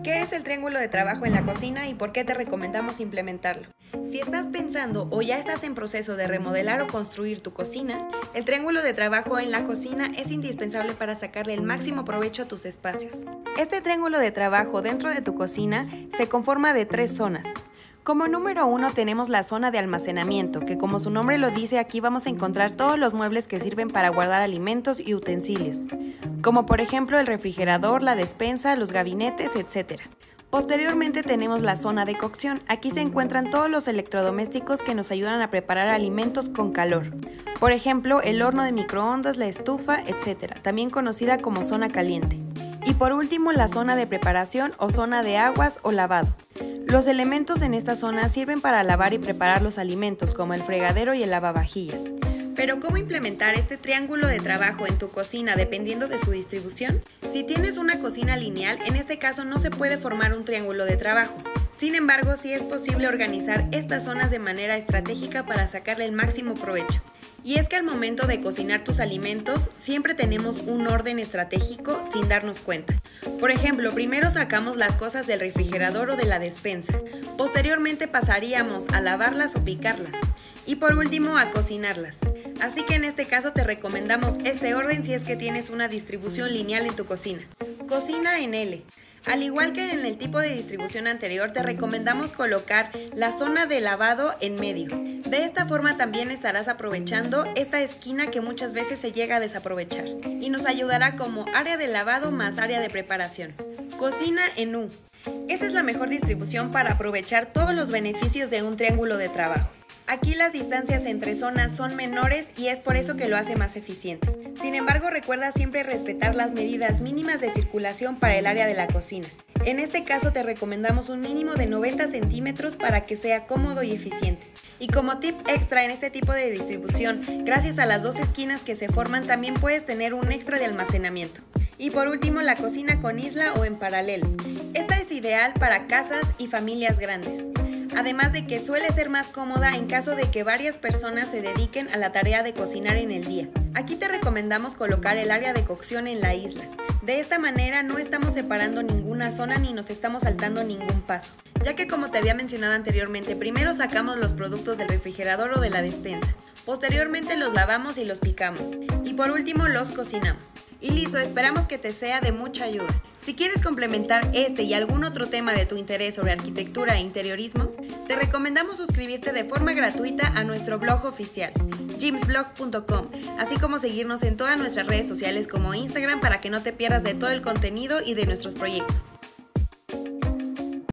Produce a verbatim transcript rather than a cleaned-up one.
¿Qué es el triángulo de trabajo en la cocina y por qué te recomendamos implementarlo? Si estás pensando o ya estás en proceso de remodelar o construir tu cocina, el triángulo de trabajo en la cocina es indispensable para sacarle el máximo provecho a tus espacios. Este triángulo de trabajo dentro de tu cocina se conforma de tres zonas. Como número uno tenemos la zona de almacenamiento, que como su nombre lo dice, aquí vamos a encontrar todos los muebles que sirven para guardar alimentos y utensilios, como por ejemplo el refrigerador, la despensa, los gabinetes, etcétera. Posteriormente tenemos la zona de cocción. Aquí se encuentran todos los electrodomésticos que nos ayudan a preparar alimentos con calor. Por ejemplo, el horno de microondas, la estufa, etcétera, también conocida como zona caliente. Y por último, la zona de preparación o zona de aguas o lavado. Los elementos en esta zona sirven para lavar y preparar los alimentos, como el fregadero y el lavavajillas. Pero ¿cómo implementar este triángulo de trabajo en tu cocina dependiendo de su distribución? Si tienes una cocina lineal, en este caso no se puede formar un triángulo de trabajo. Sin embargo, sí es posible organizar estas zonas de manera estratégica para sacarle el máximo provecho. Y es que al momento de cocinar tus alimentos, siempre tenemos un orden estratégico sin darnos cuenta. Por ejemplo, primero sacamos las cosas del refrigerador o de la despensa. Posteriormente pasaríamos a lavarlas o picarlas. Y por último, a cocinarlas. Así que en este caso te recomendamos este orden si es que tienes una distribución lineal en tu cocina. Cocina en L. Al igual que en el tipo de distribución anterior, te recomendamos colocar la zona de lavado en medio. De esta forma también estarás aprovechando esta esquina que muchas veces se llega a desaprovechar y nos ayudará como área de lavado más área de preparación. Cocina en U. Esta es la mejor distribución para aprovechar todos los beneficios de un triángulo de trabajo. Aquí las distancias entre zonas son menores y es por eso que lo hace más eficiente. Sin embargo, recuerda siempre respetar las medidas mínimas de circulación para el área de la cocina. En este caso te recomendamos un mínimo de noventa centímetros para que sea cómodo y eficiente. Y como tip extra en este tipo de distribución, gracias a las dos esquinas que se forman también puedes tener un extra de almacenamiento. Y por último, la cocina con isla o en paralelo. Esta es ideal para casas y familias grandes. Además de que suele ser más cómoda en caso de que varias personas se dediquen a la tarea de cocinar en el día. Aquí te recomendamos colocar el área de cocción en la isla. De esta manera no estamos separando ninguna zona ni nos estamos saltando ningún paso, ya que como te había mencionado anteriormente, primero sacamos los productos del refrigerador o de la despensa. Posteriormente los lavamos y los picamos. Y por último los cocinamos. Y listo, esperamos que te sea de mucha ayuda. Si quieres complementar este y algún otro tema de tu interés sobre arquitectura e interiorismo, te recomendamos suscribirte de forma gratuita a nuestro blog oficial, jims blog punto com, así como seguirnos en todas nuestras redes sociales como Instagram para que no te pierdas de todo el contenido y de nuestros proyectos.